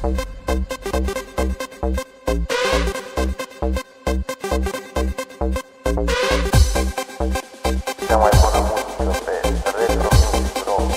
Cea mai bună muzică pe Retro Music Rock.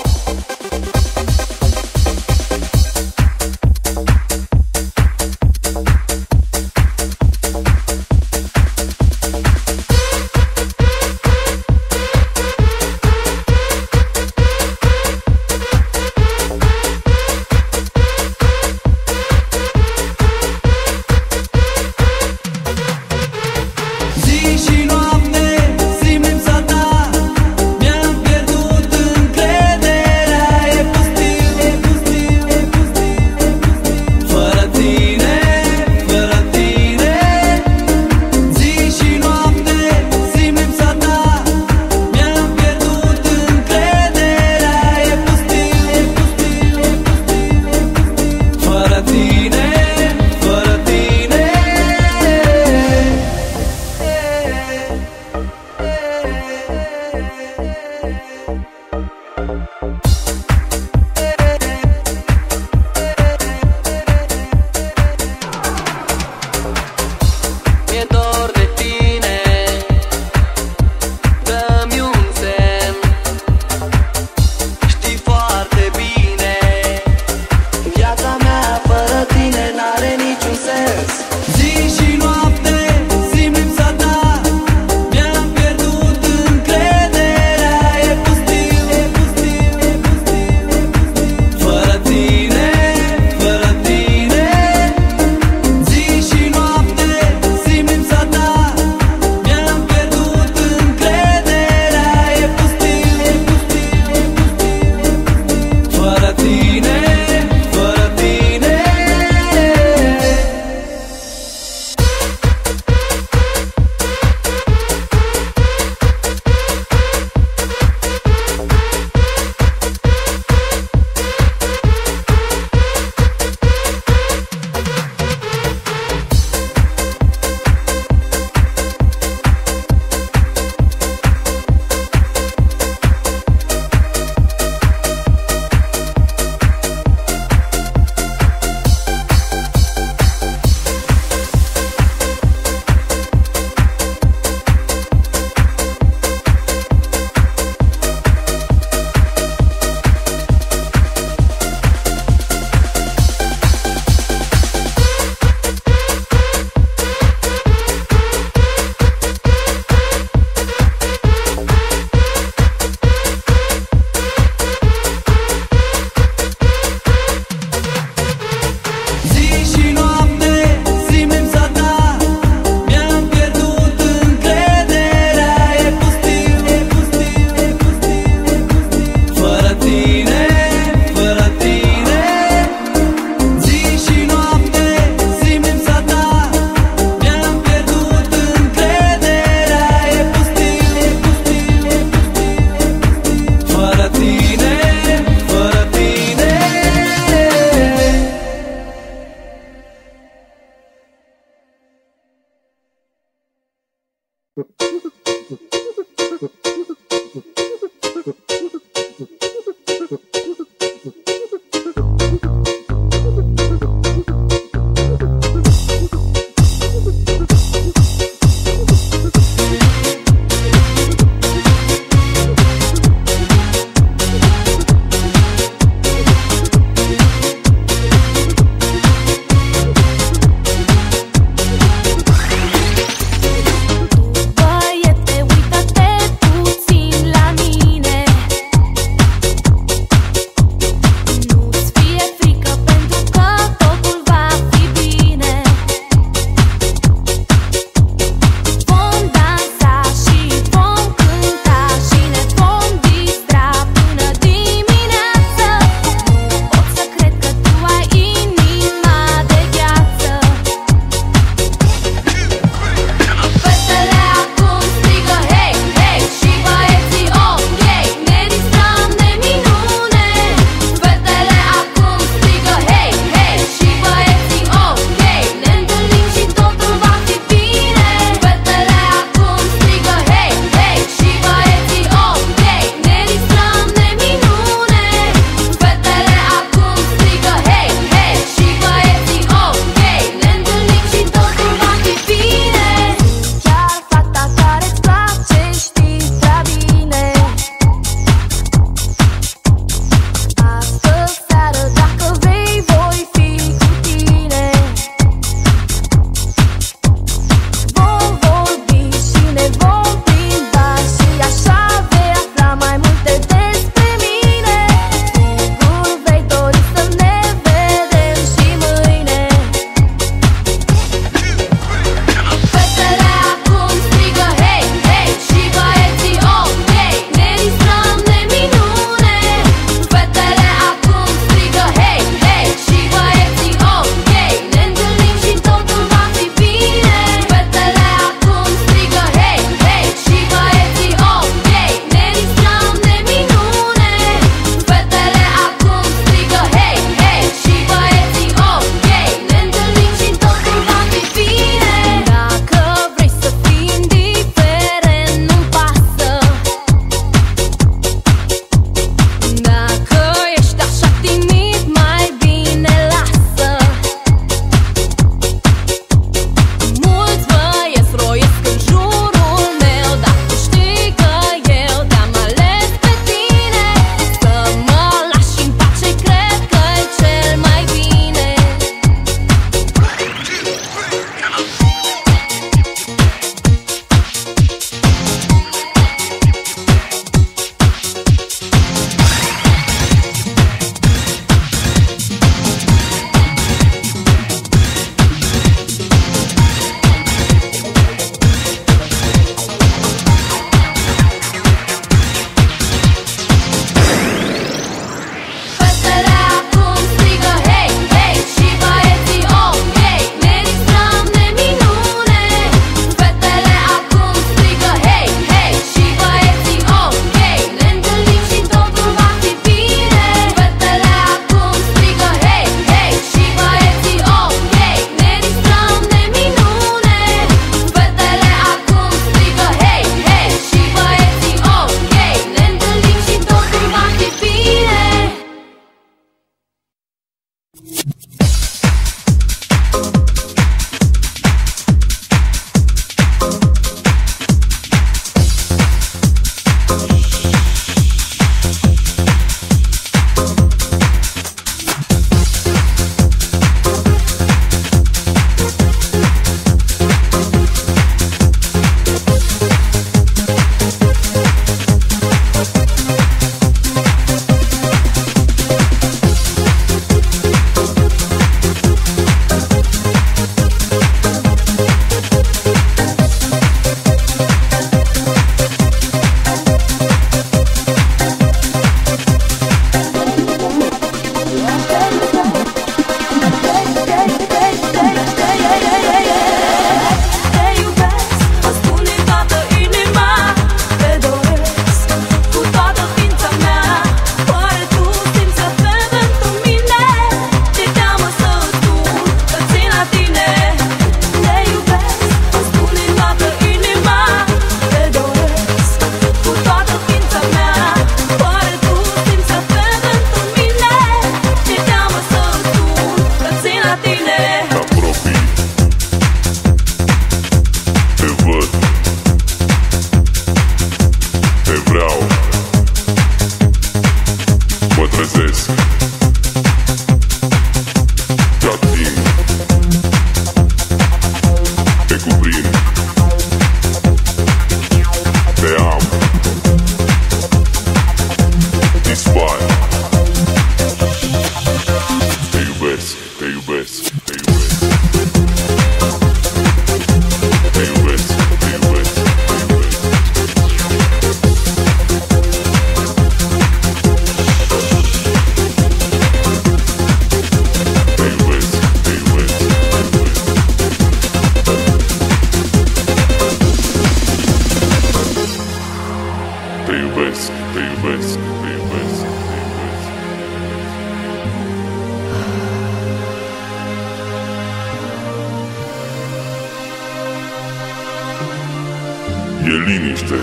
E liniște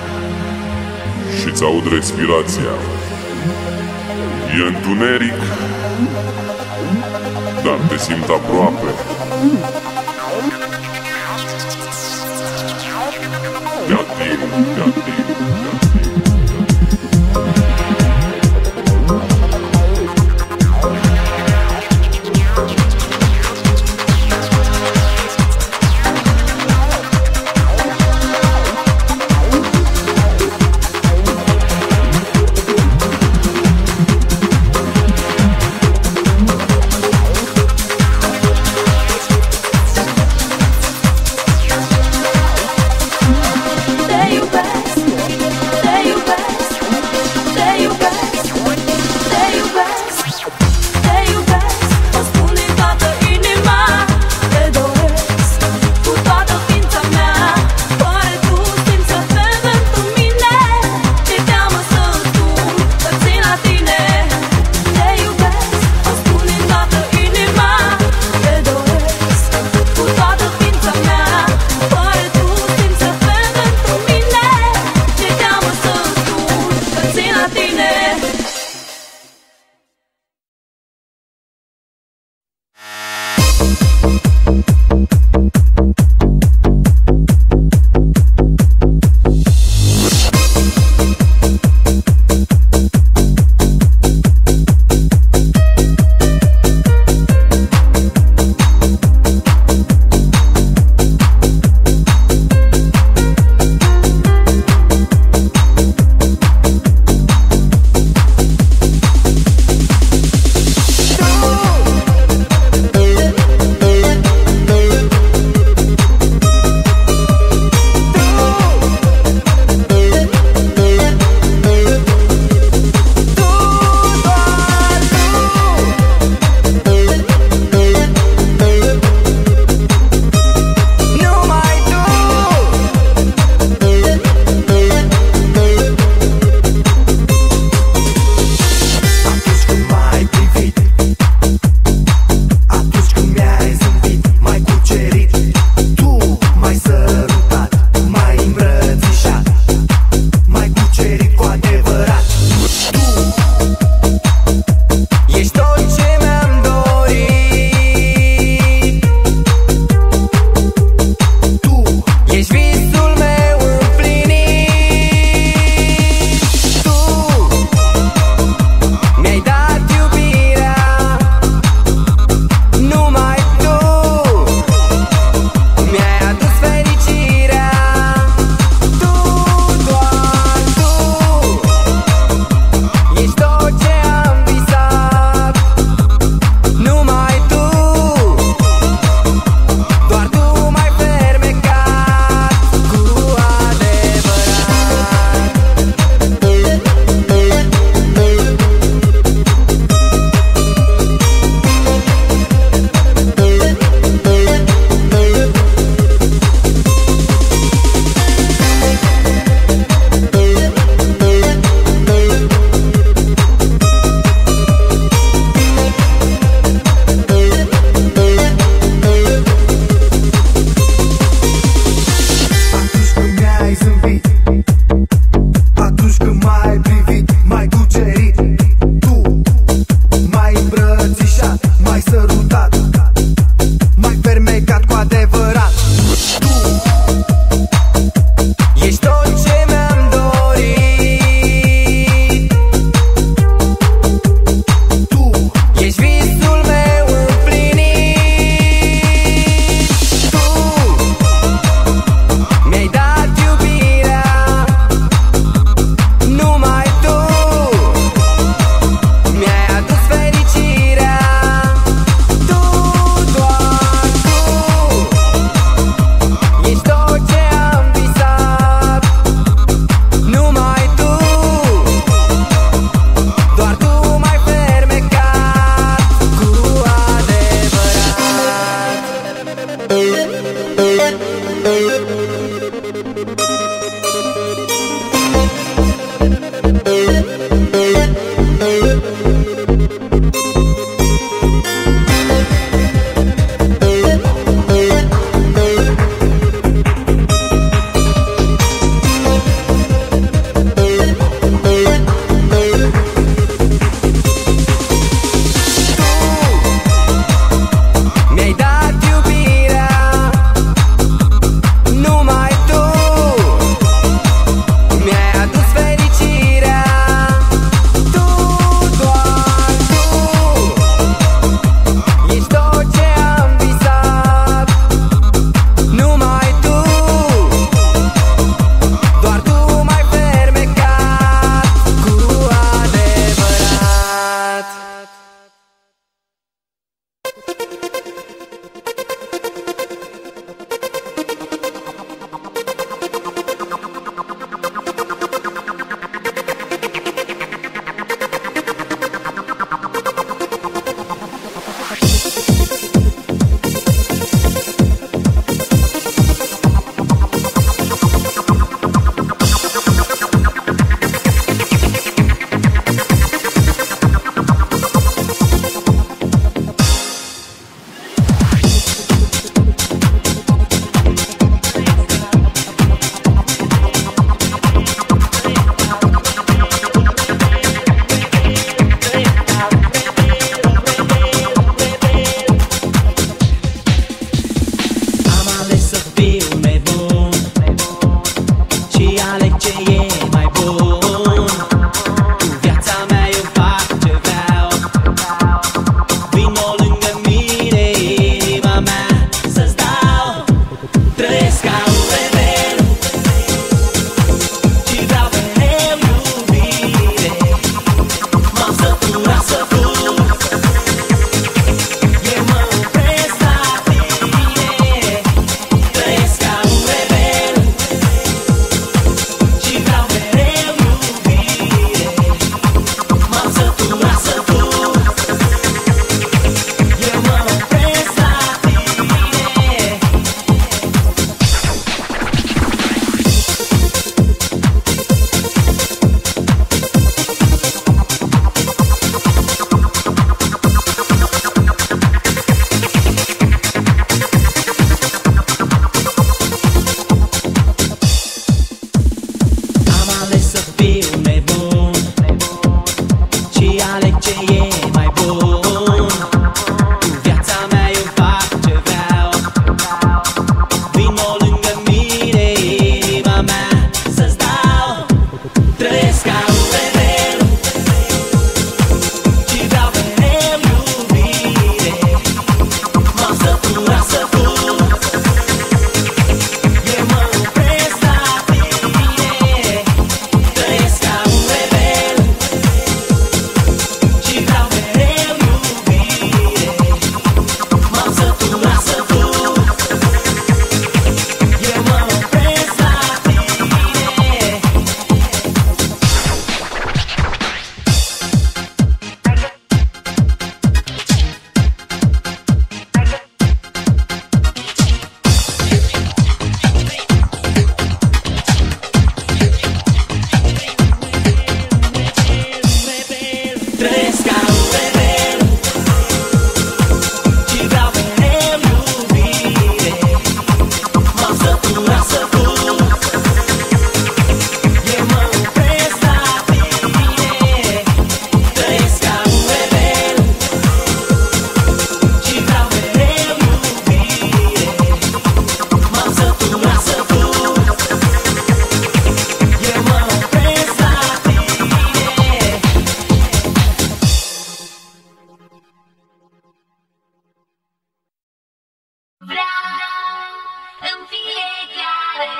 și-ți aud respirația. E întuneric, dar te simt aproape. Te ating, te ating, te ating. Te iubesc,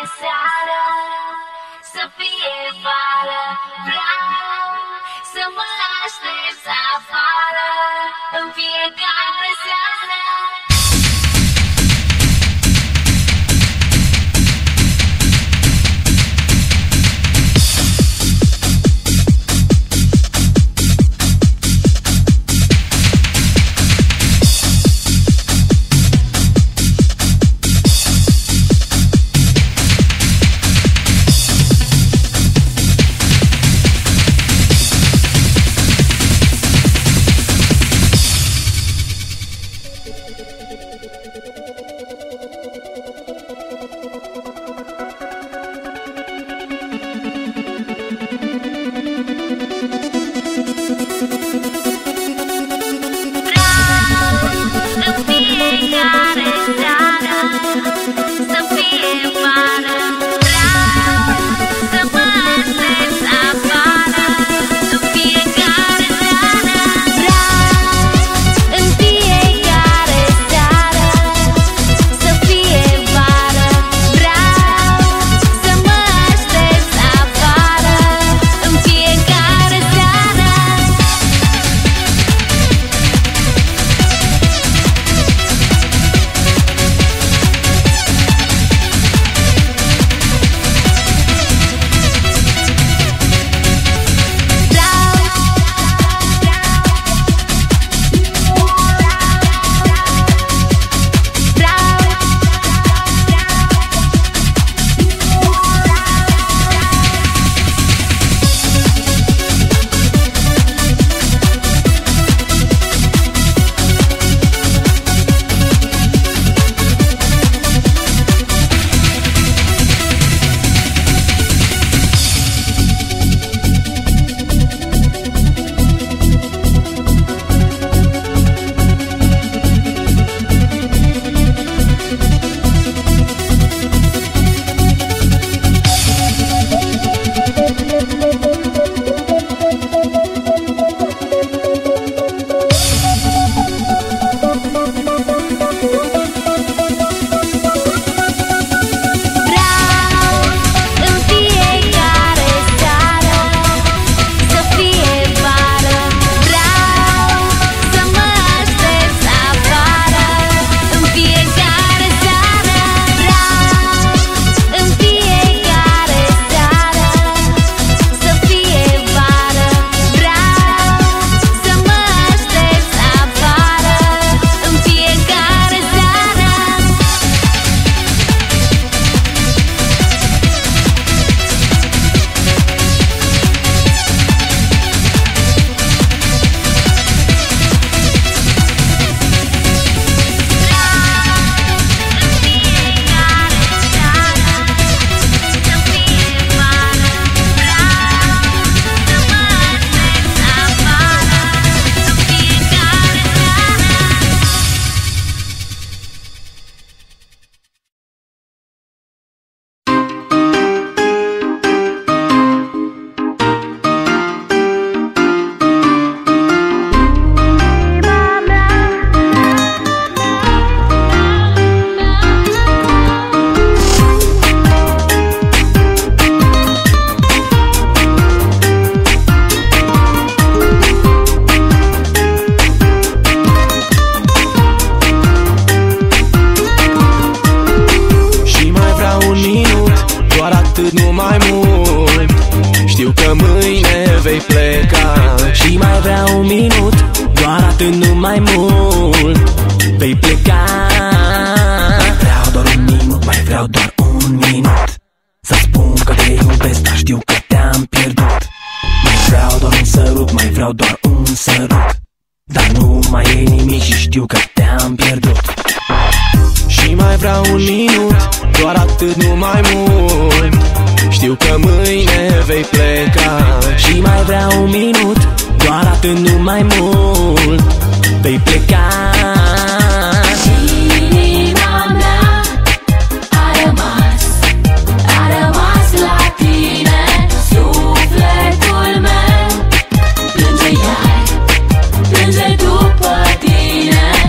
seară, să fie vară. Vreau să mă aștepți afară în fiecare seară.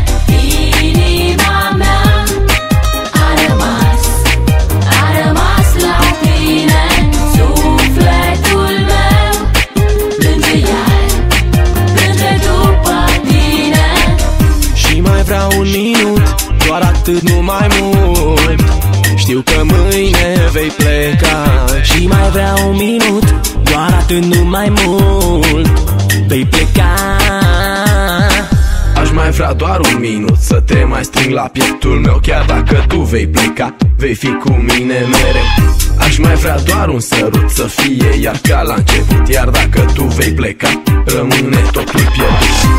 A rămas vreau un minut, doar atât, nu mai mult. Știu că mâine vei pleca și mai vreau un minut, doar atât, nu mai mult. Vei pleca. Aș mai vrea doar un minut să te mai strâng la pieptul meu, chiar dacă tu vei pleca, vei fi cu mine mereu. Aș mai vrea doar un sărut să fie iar ca la început, iar dacă tu vei pleca, rămâne totul pierdut.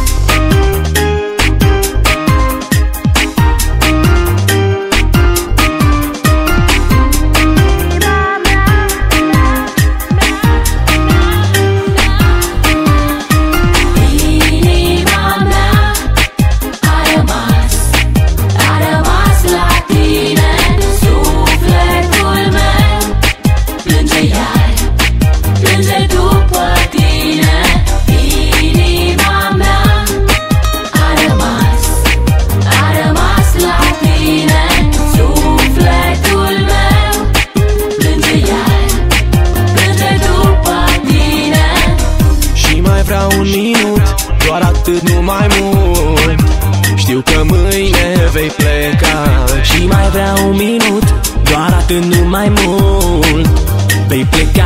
Nu mai mult. Știu că mâine vei pleca și mai vreau un minut, doar atât, nu mai mult. Vei pleca.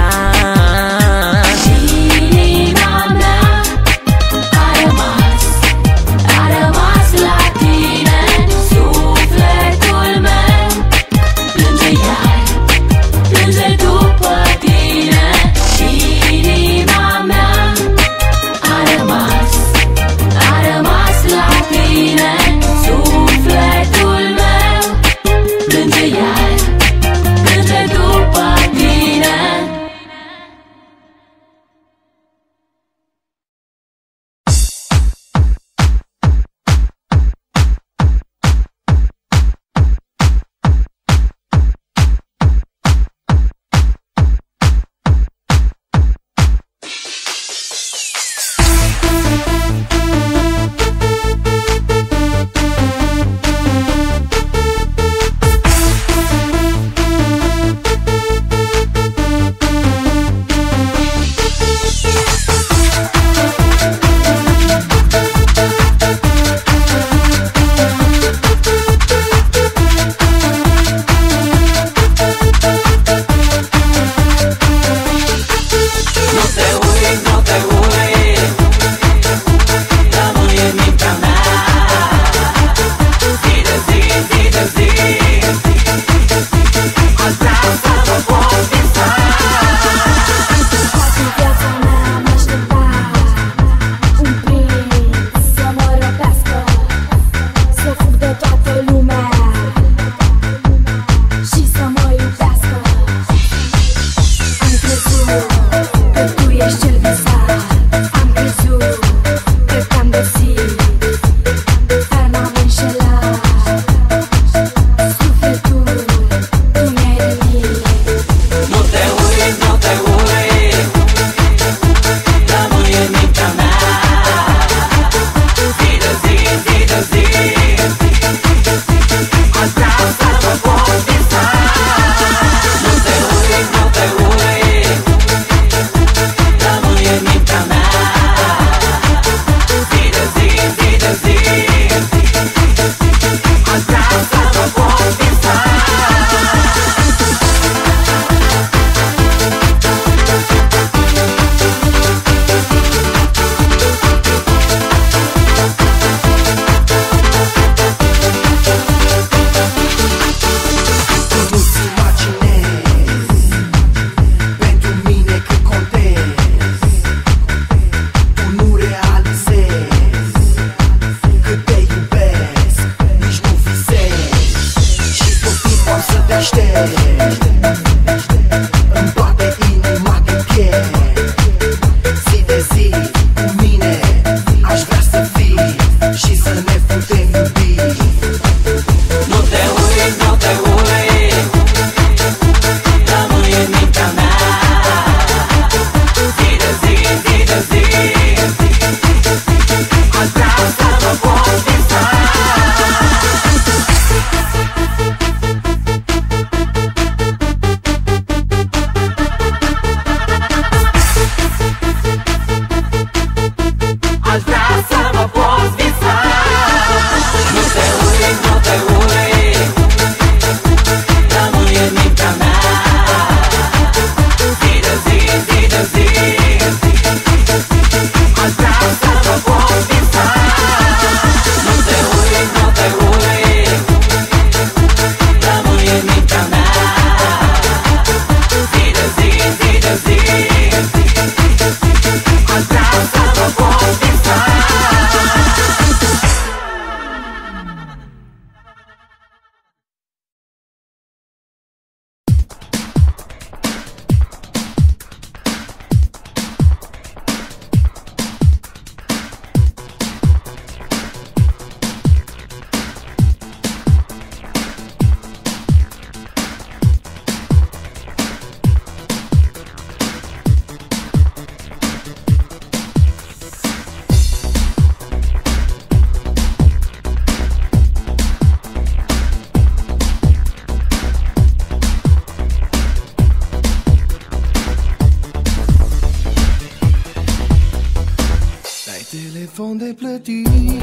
aminti.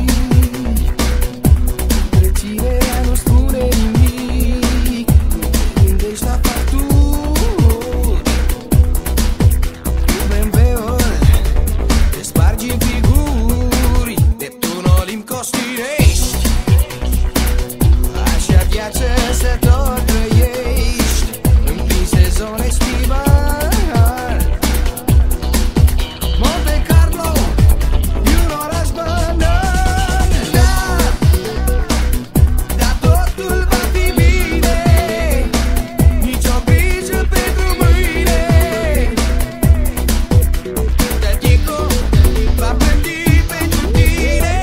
Reținerea nu spune nimic, nu te gândești la facturi. Cu BMW-ul te spargi în figuri, de tu în Olimp costinești. Așa viață să tot trăiești, împins de zone estivali. Monte Carlo e un oraș banal. Dar totul va fi bine, nicio grijă pentru mâine. Tătico va plăti pentru tine.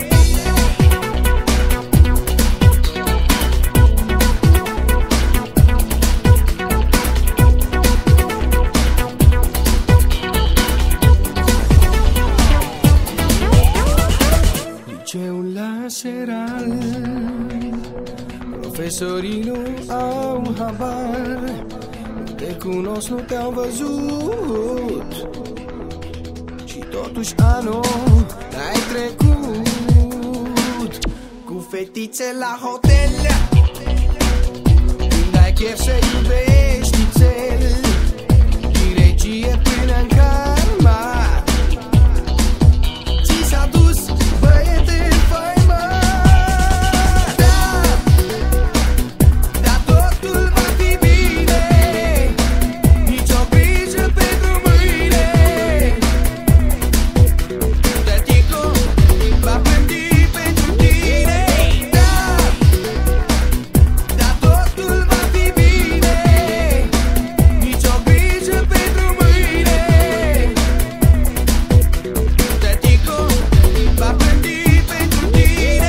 Liceul laseral, profesorii nu au habar, nu te cunosc, nu te-au văzut. Și totuși anul ai trecut cu fetițe la hotel, când ai chef să iubești nițel, din regie până în karma. Ți s-a dus băiete în faimă. Dar totul va fi bine, nicio grijă pentru mâine. Tătico va plăti pentru tine. Dar totul va fi bine, nicio grijă pentru mâine. Tătico va plăti pentru tine.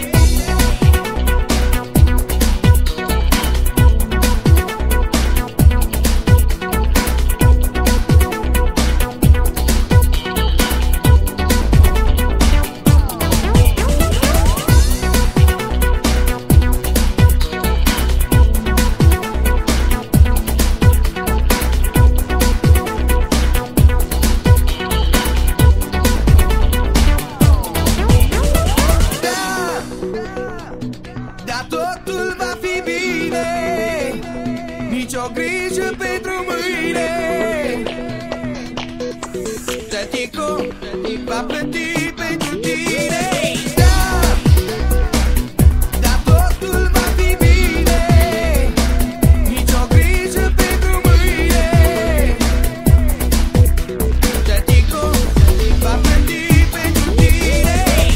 Dar totul va fi bine, nicio grijă pentru mâine. Tătico va plăti pentru tine. Dar totul va fi bine, nicio grijă pentru mâine. Tătico va plăti pentru tine.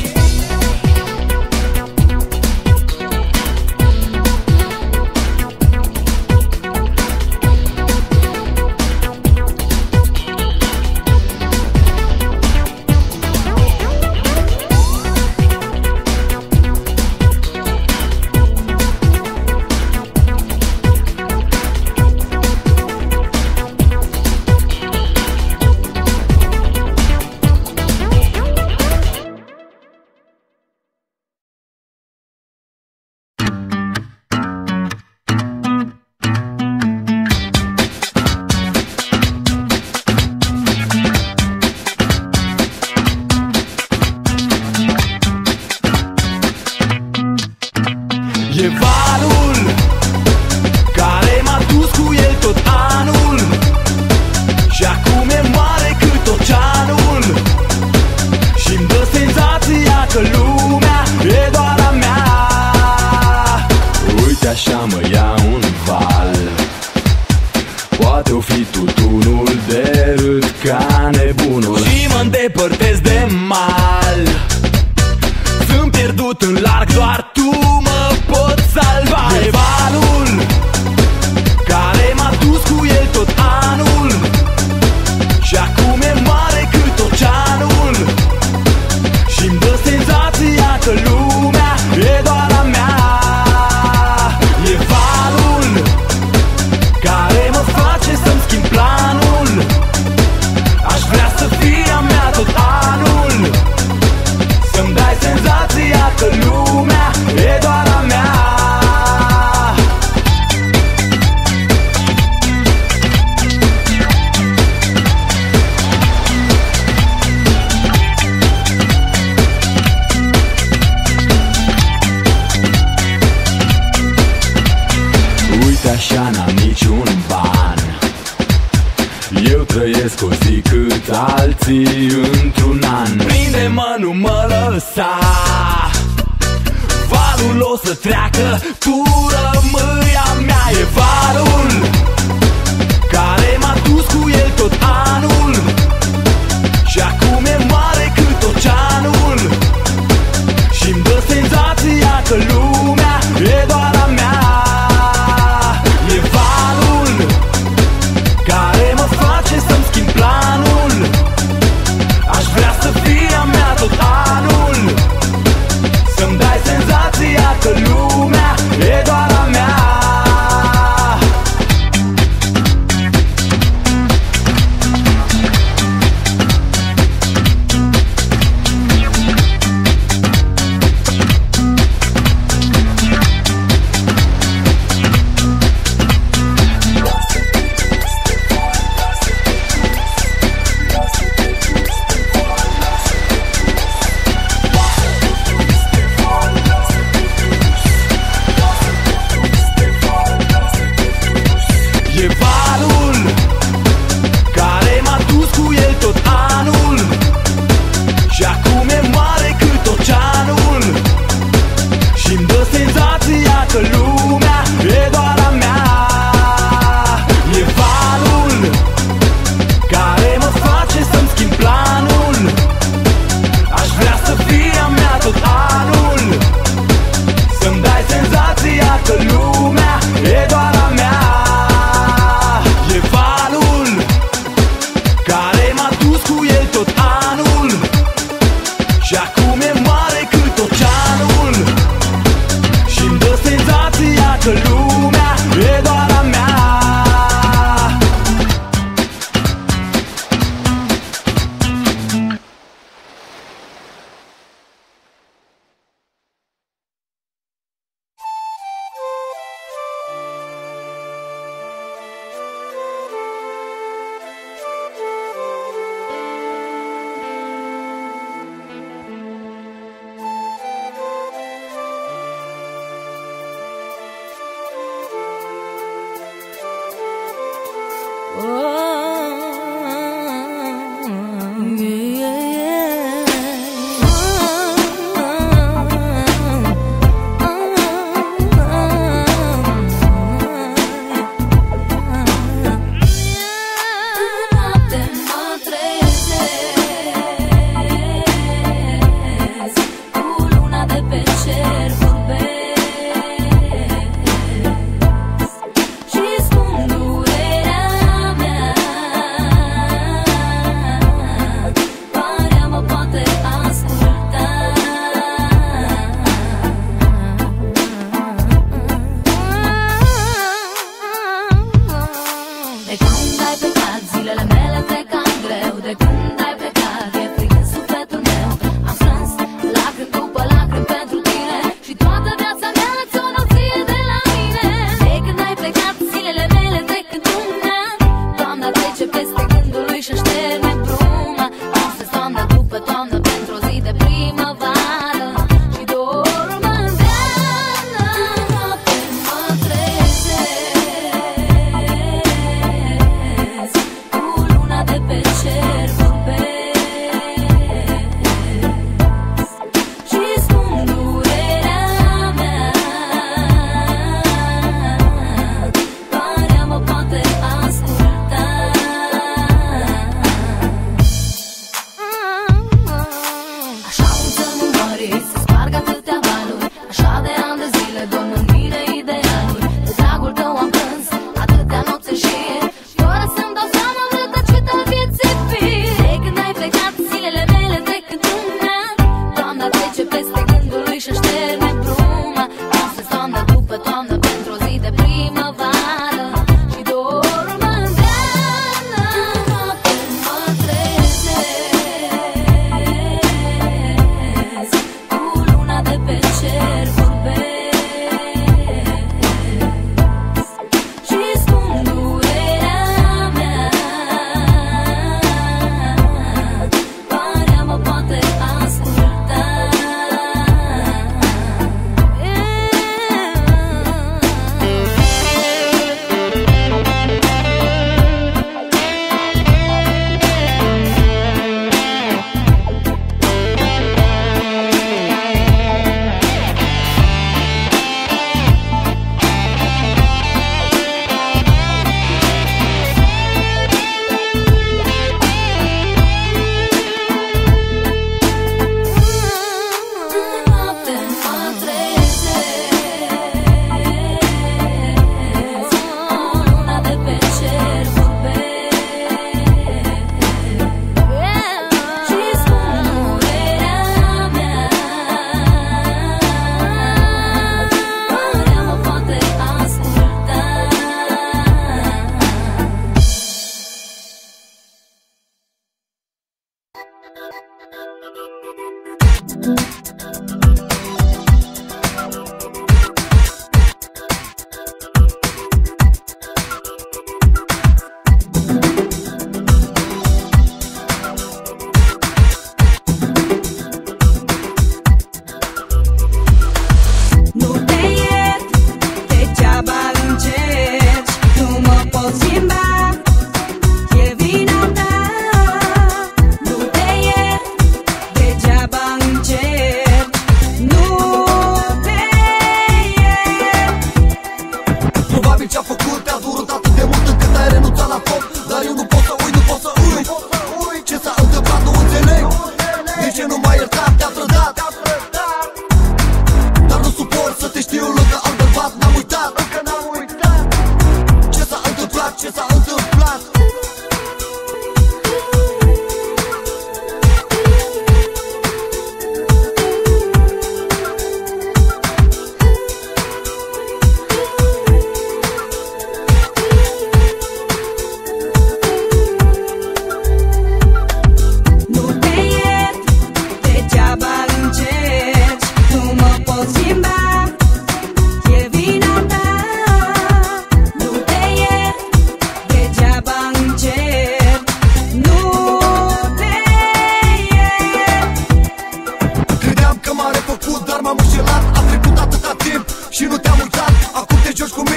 E valul care m-a dus cu el tot anul, și acum e mare cât oceanul, și-mi dă senzația că lumea e doar a mea. Uite așa mă ia un val, poate-o fi tutunul de râd ca nebunul, și mă îndepărtez de mal. Sunt pierdut în larg, doar tu mă poți salva. E valul care m-a dus cu el tot anul, și acum e mare cât oceanul, și-mi dă senzația că lumea e doar a mea. E valul trăiesc o zi cât alții într-un an. Prinde-mă, nu mă lăsa, valul o să treacă, tu rămâi a mea. E valul care m-a dus cu el tot anul și acum e mare cât oceanul și-mi dă senzația că lumea e doar a mea. E valul care mă face să-mi schimb planul, aș vrea să fie a mea tot anul, să-mi dai senzația că lumea e doar a mea.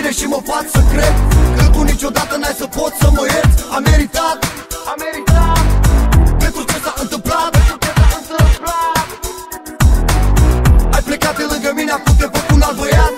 bine și mă fac să cred că tu niciodată n-ai să poți să mă ierți. Am meritat pentru ce s-a întâmplat. Ai plecat de lângă mine, acum te văd cu un alt băiat.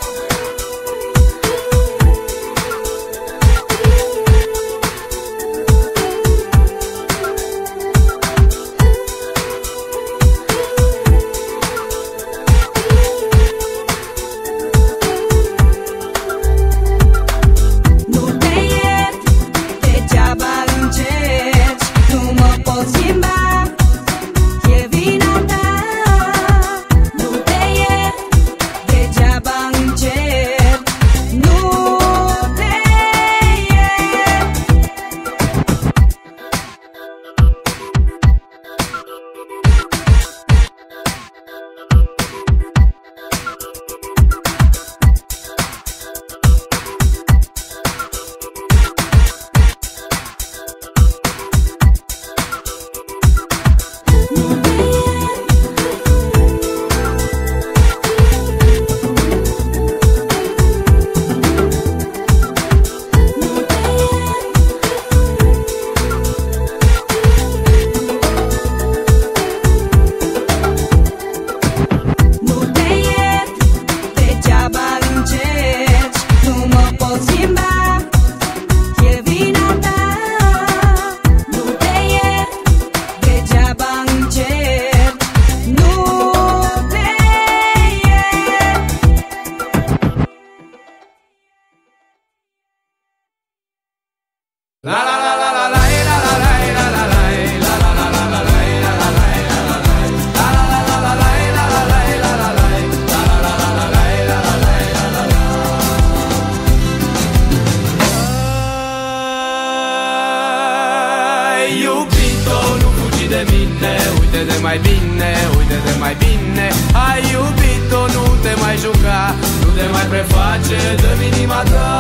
Uite-te mai bine, uite-te mai bine. Ai iubit-o, nu te mai juca, nu te mai preface de inima ta.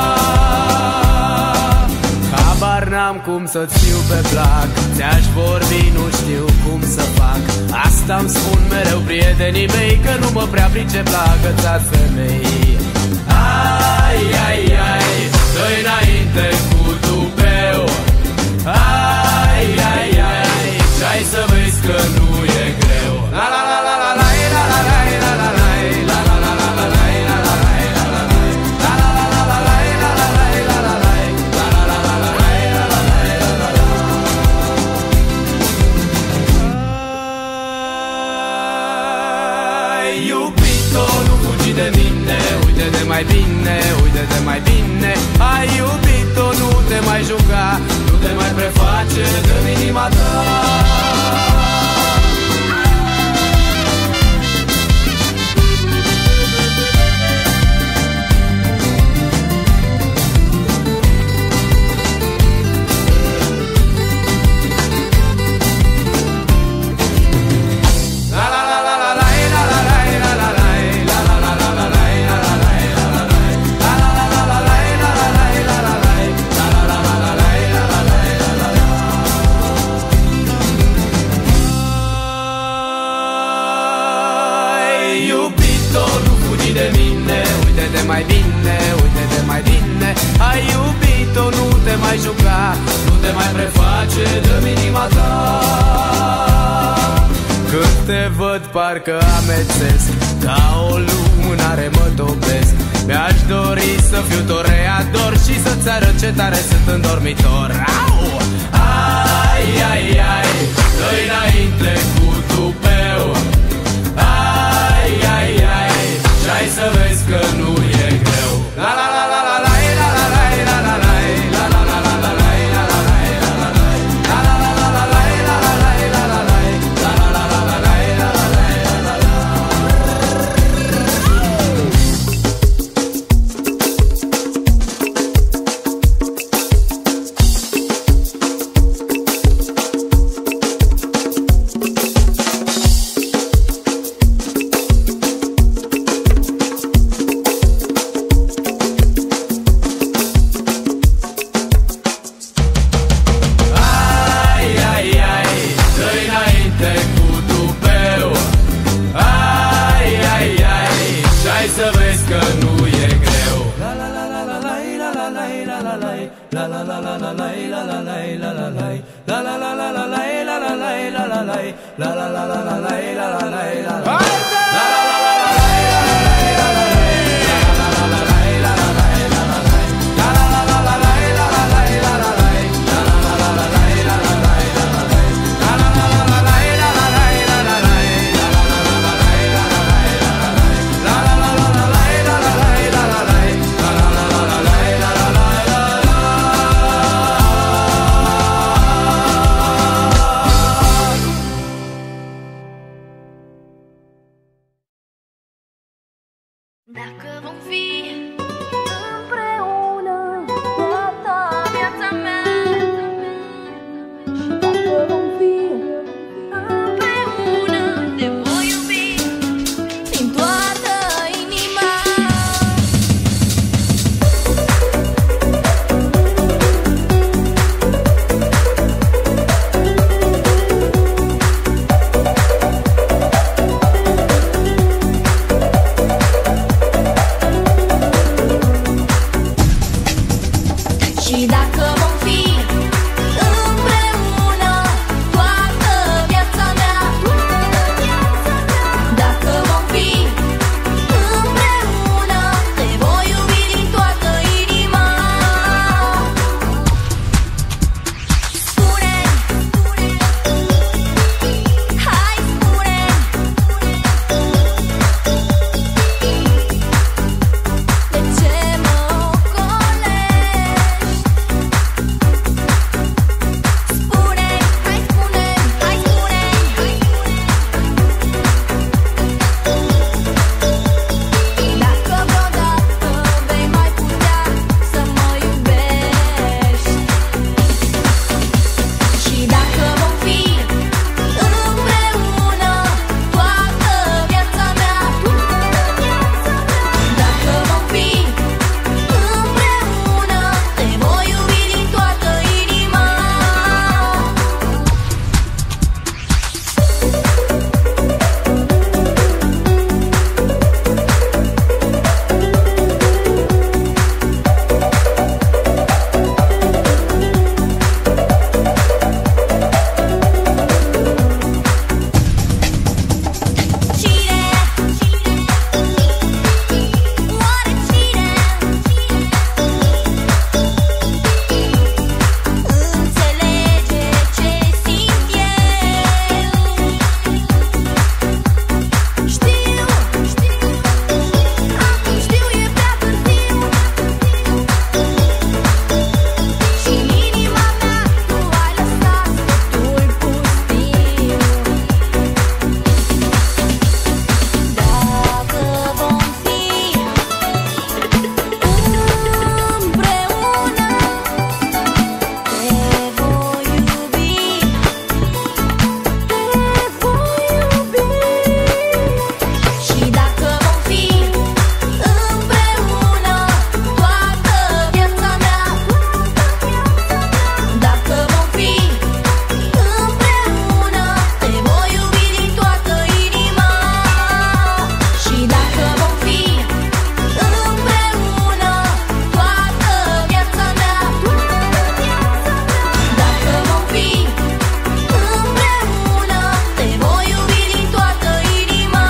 Habar n-am cum să-ți fiu pe plac, ți-aș vorbi, nu știu cum să fac. Asta-mi spun mereu prietenii mei, că nu mă prea pricep la agățat femei. Ai, ai, ai, dă-i înainte cu tupeu. Ai, ai, ai, și-ai să vezi că nu e greu. La la la la la la la la la la la la la la la la la la la uite-te mai bine, uite-te mai bine. Ai iubit-o, nu te mai juca, nu te mai preface de inima ta. Mai bine, uite-te mai bine. Ai iubit-o, nu te mai juca, nu te mai preface de inima ta. Când te văd parcă amețesc, ca o lumânare mă topesc. Mi-aș dori să fiu toreador și să-ți arăt ce tare sunt în dormitor. Au! Ai, ai, ai, dă-i înainte cu tupeu. Ai, ai, ai, și-ai să vezi că nu e greu. La la la la la la la la la la la la la la la la la la să vezi că nu e greu. La la la la la la. Dacă vom fi împreună toată viața mea, și dacă vom fi împreună, te voi iubi din toată inima. Și dacă vom fi împreună toată viața mea, dacă vom fi împreună, te voi iubi din toată inima. Spune, hai spune, de ce mă ocolești? Spune, hai spune, hai spune, dacă vreodată vei mai putea să mă iubești. Și dacă vom fi împreună toată viața mea, dacă vom fi împreună, te voi iubi din toată inima. Cine? Oare cine înțelege ce simt eu? Știu, acum știu, e prea târziu, și în inima mea tu ai lăsat totul pustiu. Dacă vom fi împreună, te voi iubi, și dacă vom fi împreună toată viața mea, dacă vom fi împreună, te voi iubi din toată inima. Și dacă vom fi împreună toată viața mea, dacă vom fi împreună, te voi iubi din toată inima.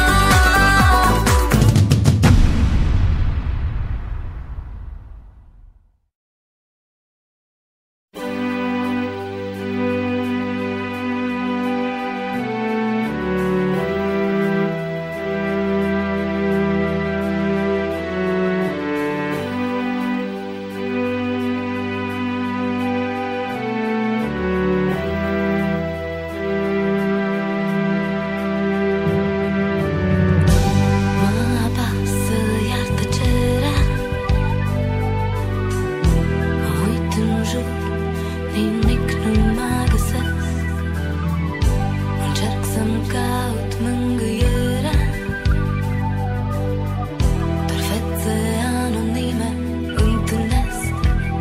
Mă apasă iar tăcerea, mă uit în jur, nimic nu mă găsesc. Încerc să-mi caut mângâierea, doar fețe anonime întâlnesc.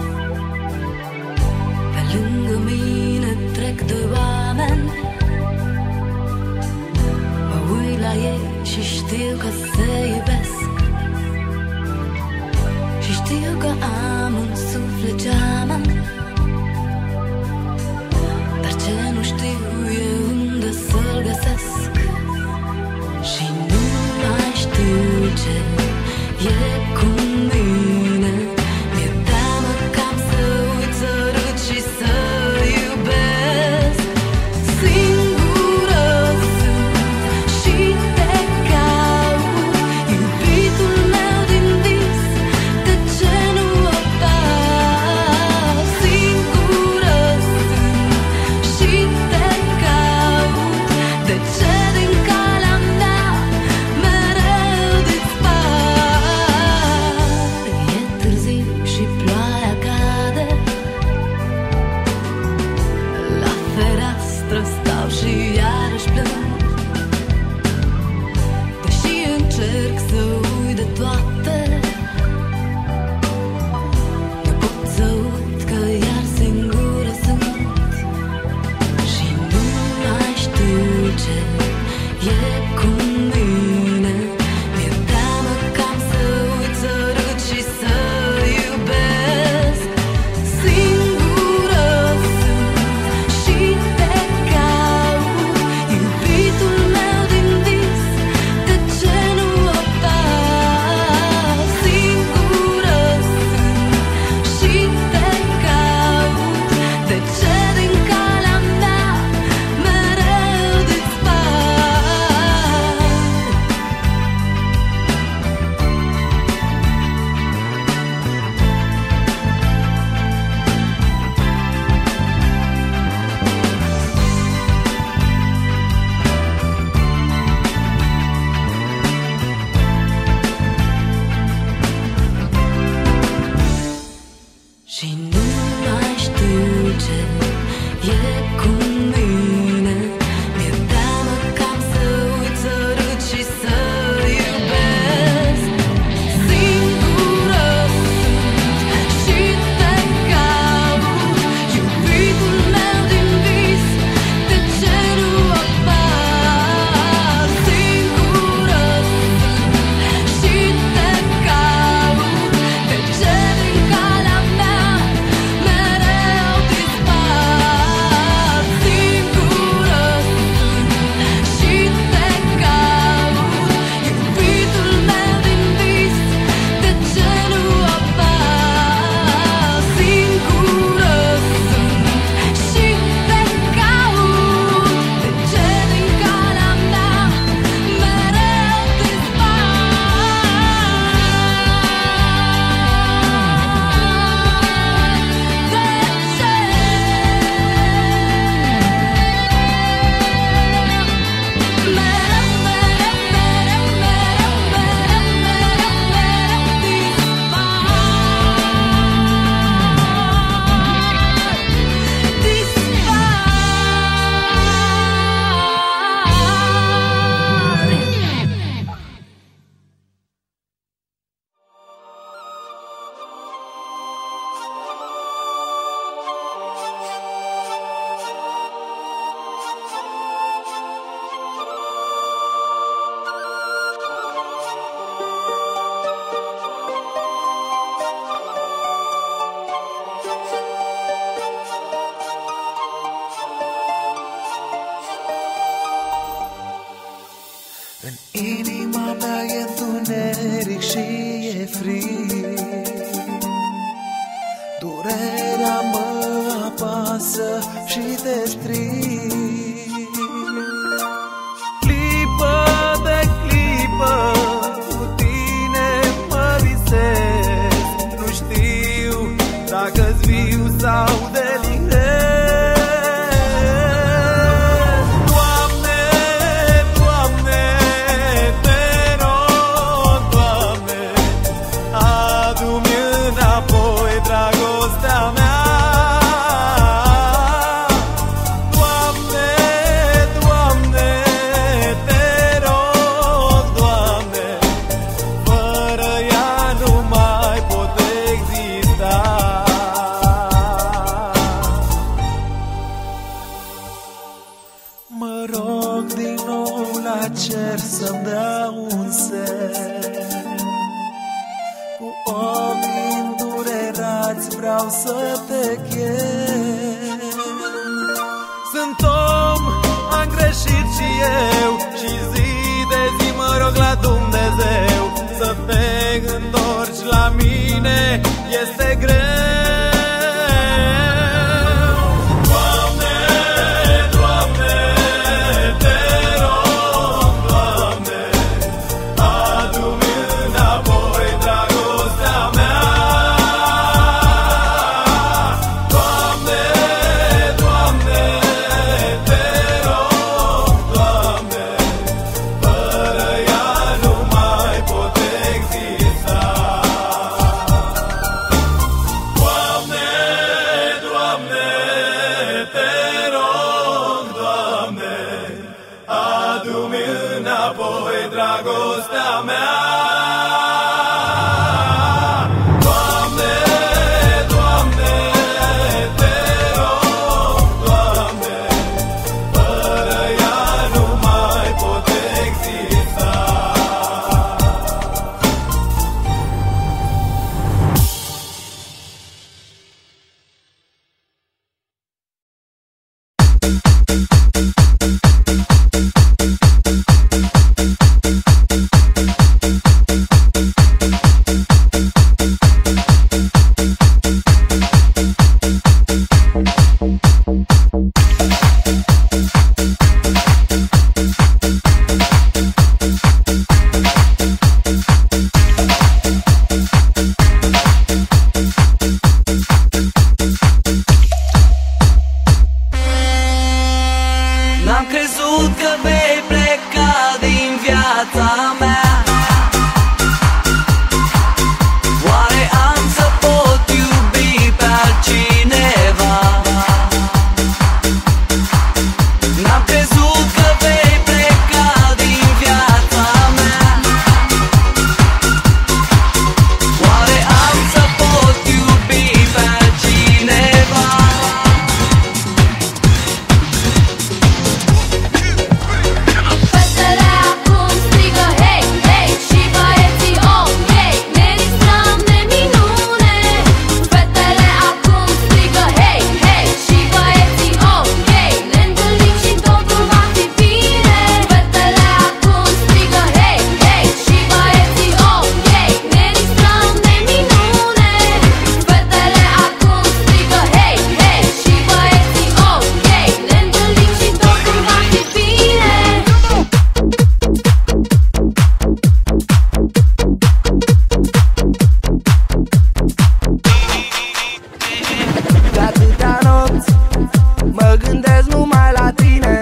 Pe lângă mine trec doi oameni, mă uit la ei și știu că se iubesc, și știu că am un suflet geamăn. frig. Durerea mă apasă și te strig. Clipă de clipă cu tine mă visez. Nu știu dacă-s viu sau delirez. Doamne, Doamne, te rog, Doamne, adu-mi înapoi dragostea mea. Doamne, Doamne, te rog, Doamne, fără ea nu mai pot exista. Mă rog din nou la cer să-mi dea un semn. Cu ochii îndurerați vreau să te chem. Sunt om, am greșit și eu, și zi de zi mă rog la Dumnezeu să te întorci la mine, este greu. Doamne, Doamne, te rog, Doamne, adu-mi înapoi dragostea mea. Doamne, Doamne, te rog, Doamne, fără ea nu mai pot exista. Doamne, Doamne, te rog, Doamne, adu-mi înapoi dragostea mea. Doamne, Doamne, te rog, Doamne, fără ea nu mai pot exista. N-am crezut că vei pleca din viața mea. Oare am să pot iubi pe altcineva? N-am crezut că vei pleca din viața mea. Oare am să pot iubi pe altcineva? Fetele acum strigă hei, hei, și băieții oh, hei, ne distrăm de minune. Fetele acum strigă hei, hei, și băieții oh, hei, ne întâlnim și totul va fi bine. Fetele acum strigă hei, hei, și băieții oh, hei, ne distrăm de minune. Fetele acum strigă hei, hei, și băieții oh, hei, ne întâlnim și totul va fi bine. De atâtea nopți mă gândesc numai la tine.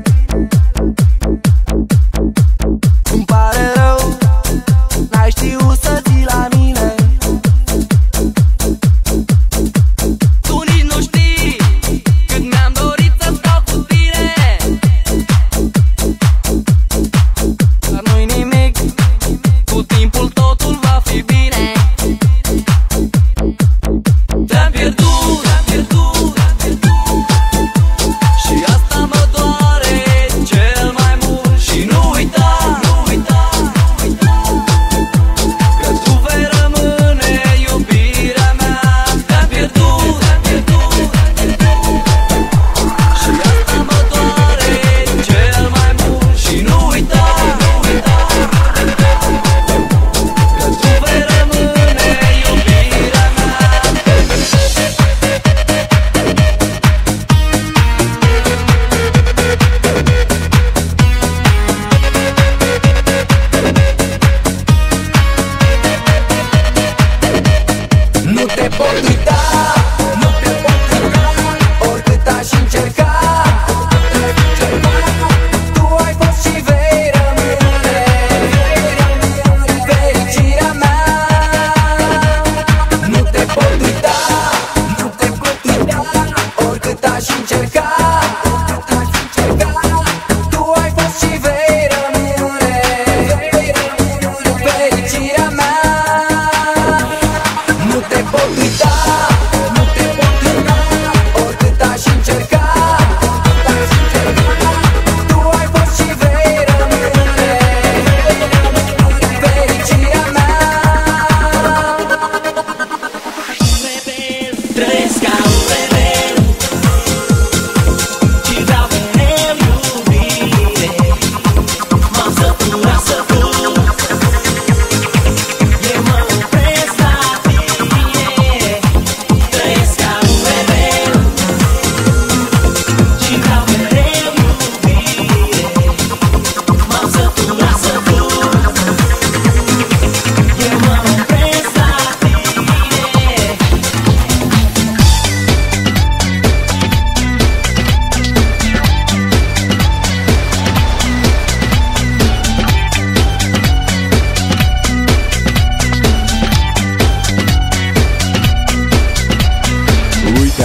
Îmi pare rău, n-ai știut să ții la mine. Tu nici nu știi cât mi-am dorit să stau cu tine. Dar nu-i nimic, Cu timpul totul va fi bine. Te-am pierdut, te-am pierdut, te-am pierdut. Și asta mă doare cel mai mult. Și nu uita, nu uita, nu uita, că tu vei rămâne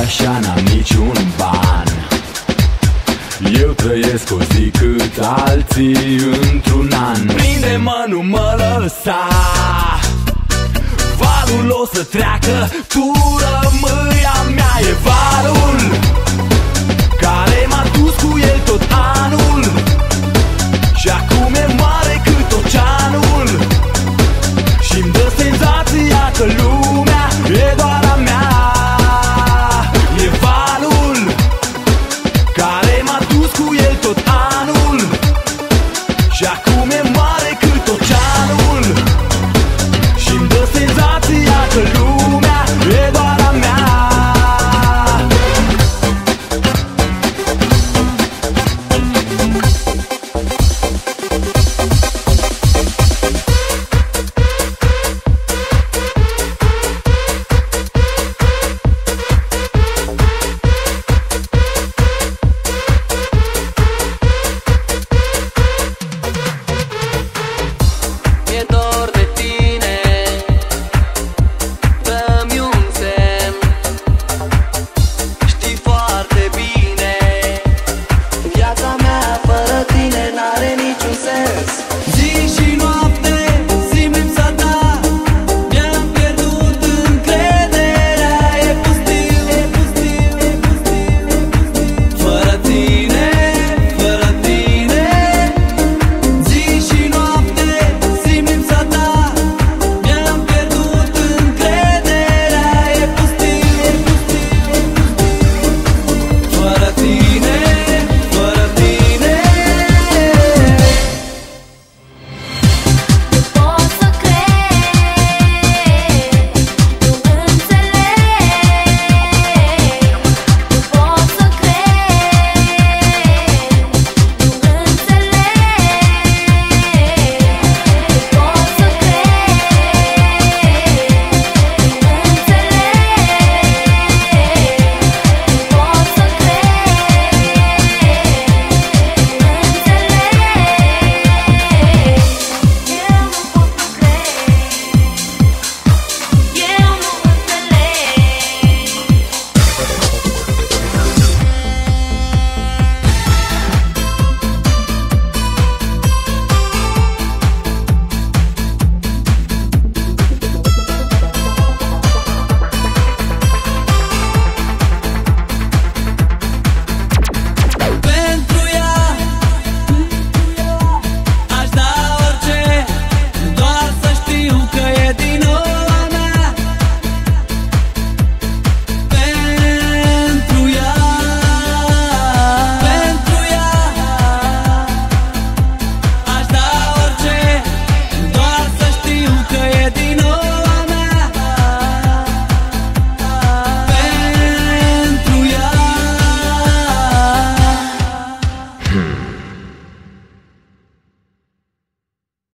așa, n-am niciun ban. Eu trăiesc o zi cât alții într-un an. Prinde-mă, nu mă lăsa, valul o să treacă, tu rămâi a mea. E